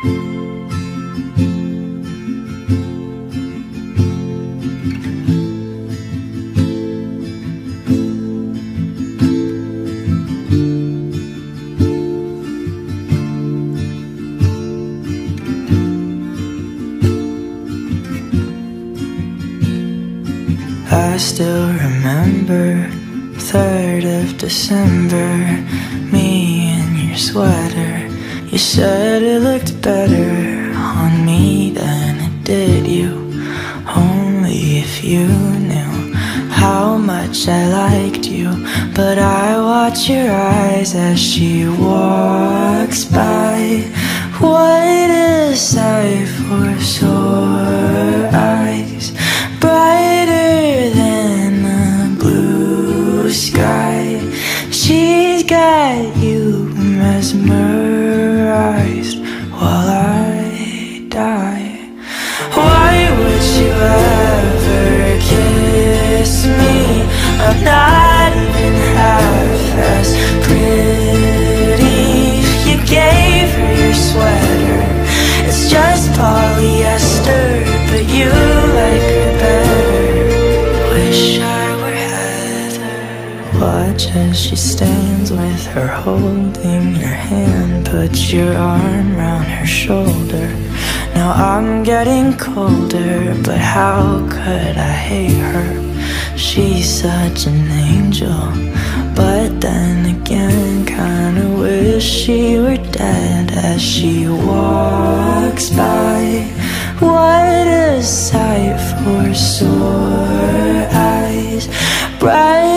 I still remember 3rd of December, me in your sweater. You said it looked better on me than it did you. Only if you knew how much I liked you. But I watch your eyes as she walks by. What a sight for sore eyes, brighter than the blue sky. She's got you mesmerized while I die. Why would you ever kiss me? I'm not even half as pretty. You gave her your sweater, it's just polyester, but you like her better. Wish I were Heather. Watch as she stands with her holding your hand. Put your arm round her shoulder. Now I'm getting colder, but how could I hate her? She's such an angel, but then again kinda wish she were dead as she walks by. What a sight for sore eyes, bright